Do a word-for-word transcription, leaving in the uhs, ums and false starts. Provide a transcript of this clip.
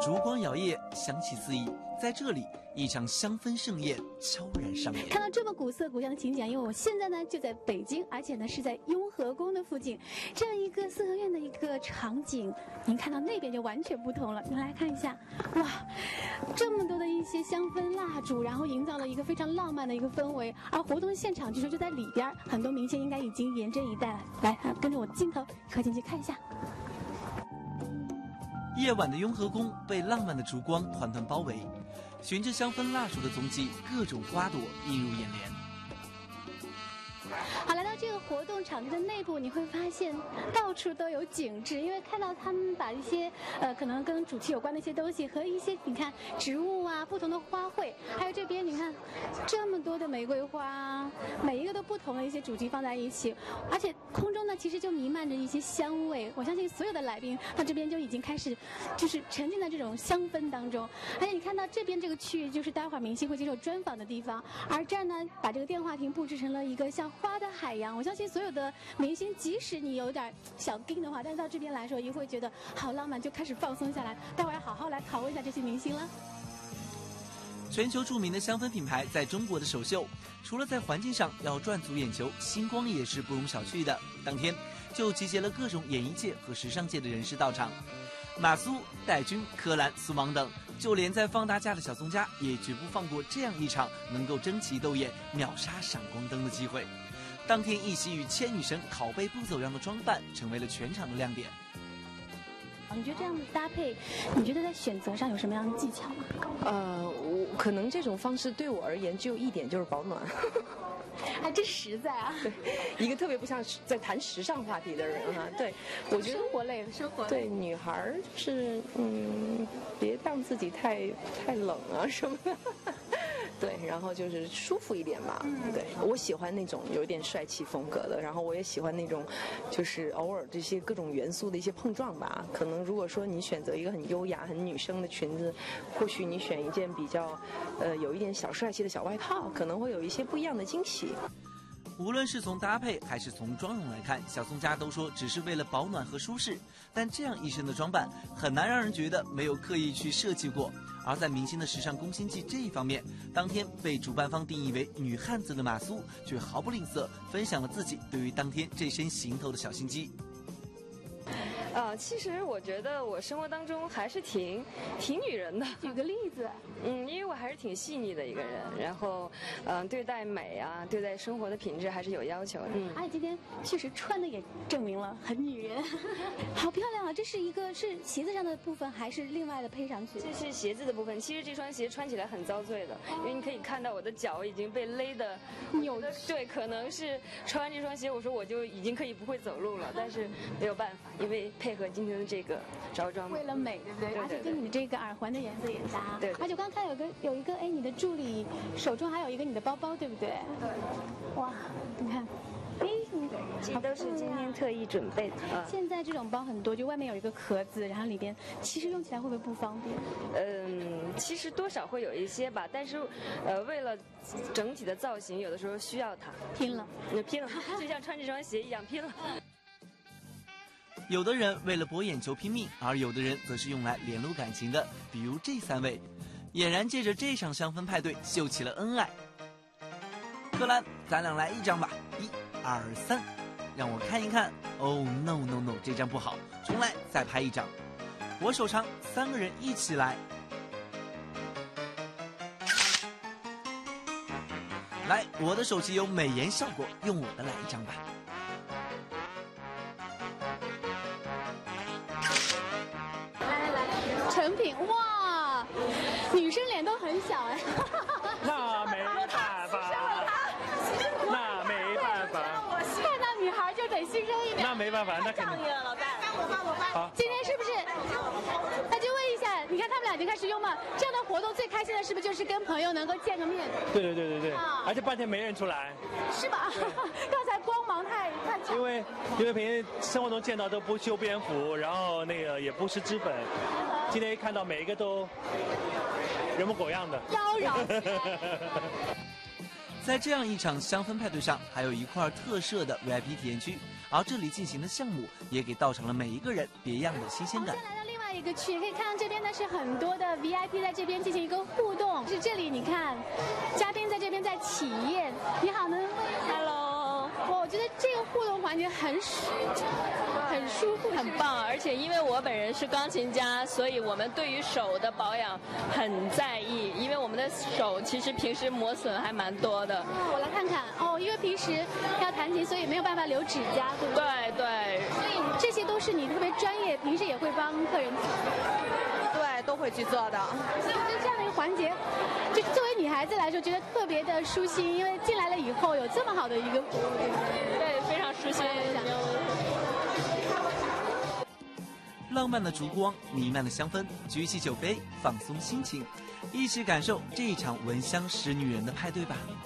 烛光摇曳，香气四溢，在这里，一场香氛盛宴悄然上演。 看到这么古色古香的情景，因为我现在呢就在北京，而且呢是在雍和宫的附近，这样一个四合院的一个场景，您看到那边就完全不同了。您来看一下，哇，这么多的一些香氛蜡烛，然后营造了一个非常浪漫的一个氛围。而活动现场据说就在里边，很多明星应该已经严阵以待了。来，跟着我镜头一块进去看一下。 夜晚的雍和宫被浪漫的烛光团团包围，循着香氛蜡烛的踪迹，各种花朵映入眼帘。 好，来到这个活动场地的内部，你会发现到处都有景致，因为看到他们把一些呃可能跟主题有关的一些东西和一些你看植物啊、不同的花卉，还有这边你看这么多的玫瑰花，每一个都不同的一些主题放在一起，而且空中呢其实就弥漫着一些香味。我相信所有的来宾到这边就已经开始就是沉浸在这种香氛当中，而且你看到这边这个区域就是待会儿明星会接受专访的地方，而这儿呢把这个电话亭布置成了一个像花的海洋。我相信所有的明星，即使你有点小盯的话，但是到这边来说，也会觉得好浪漫，就开始放松下来。待会儿好好来拷问一下这些明星了。 全球著名的香氛品牌在中国的首秀，除了在环境上要赚足眼球，星光也是不容小觑的。当天就集结了各种演艺界和时尚界的人士到场，马苏、戴军、柯蓝、苏芒等，就连在放大假的小宋佳也绝不放过这样一场能够争奇斗艳、秒杀闪光灯的机会。当天一袭与千女神拷贝不走样的装扮，成为了全场的亮点。 你觉得这样的搭配，你觉得在选择上有什么样的技巧吗？ 呃，我可能这种方式对我而言只有一点，就是保暖。 还真实在啊！ 对，一个特别不像在谈时尚话题的人哈。对，我觉得生活类的生活类。 对，女孩就是嗯，别让自己太太冷啊什么的。对，然后就是舒服一点嘛。嗯、对，我喜欢那种有点帅气风格的，然后我也喜欢那种，就是偶尔这些各种元素的一些碰撞吧。可能如果说你选择一个很优雅、很女生的裙子，或许你选一件比较，呃，有一点小帅气的小外套，可能会有一些不一样的惊喜。 无论是从搭配还是从妆容来看，小宋佳都说只是为了保暖和舒适，但这样一身的装扮很难让人觉得没有刻意去设计过。而在明星的时尚攻心计这一方面，当天被主办方定义为女汉子的马苏却毫不吝啬，分享了自己对于当天这身行头的小心机。 呃，其实我觉得我生活当中还是挺挺女人的。 举个例子， 嗯，因为我还是挺细腻的一个人，然后，嗯、呃，对待美啊，对待生活的品质还是有要求的。嗯， 而且今天确实穿的也证明了很女人，好漂亮啊！这是一个是鞋子上的部分，还是另外的配上去？ 这是鞋子的部分。其实这双鞋穿起来很遭罪的，因为你可以看到我的脚已经被勒的扭的。 对，可能是穿完这双鞋，我说我就已经可以不会走路了，但是没有办法，因为配合今天的这个着装， 为了美，对不对？ 对对对， 而且跟你的这个耳环的颜色也搭。 对, 对, 对。 而且我刚看有个有一个，哎，你的助理手中还有一个你的包包，对不对？ 对。 哇，你看，哎，你这都是今天特意准备的。 啊、现在这种包很多，就外面有一个壳子，然后里边其实用起来会不会不方便？ 嗯，其实多少会有一些吧，但是，呃，为了整体的造型，有的时候需要它。 拼了， 拼了，就像穿这双鞋一样，拼了。 有的人为了博眼球拼命，而有的人则是用来联络感情的，比如这三位，俨然借着这场香氛派对秀起了恩爱。柯蓝，咱俩来一张吧，一、二、三，让我看一看。哦 no no no， 这张不好，重来，再拍一张。我手长，三个人一起来。来，我的手机有美颜效果，用我的来一张吧。 成品哇，女生脸都很小哎。 那没办法，那没办法。 看到女孩就得牺牲一点。 那没办法，那肯定。 老大，我帮我帮。今天是不是？那就问一下，你看他们俩已经开始拥抱，这样的活动最开心的是不是就是跟朋友能够见个面？ 对对对对对，啊、而且半天没人出来。 是吧？刚才光芒太太强。 因为因为平时生活中见到都不修边幅，然后那个也不施脂粉。今天一看到每一个都人模狗样的， 妖娆。 在这样一场香氛派对上，还有一块特设的 V I P 体验区，而这里进行的项目也给到场了每一个人别样的新鲜感。 来到另外一个区，可以看到这边呢是很多的 V I P 在这边进行一个互动。是这里，你看，嘉宾在这边在体验。你好，能问一下 Hello， 我觉得这个互动环节很舒，很舒服， 很棒。而且因为我本人是钢琴家，所以我们对于手的保养很在意，因为我们的手其实平时磨损还蛮多的。 哦，我来看看哦，因为平时要弹琴，所以没有办法留指甲，对不对？ 对对。 所以这些都是你特别专业，平时也会帮客人。 对，都会去做的。 所以我觉得这样的一个环节，就作为女孩子来说，觉得特别的舒心，因为进来了以后有这么好的一个服务。 对，非常舒心。 浪漫的烛光，弥漫的香氛，举起酒杯，放松心情，一起感受这一场闻香识女人的派对吧。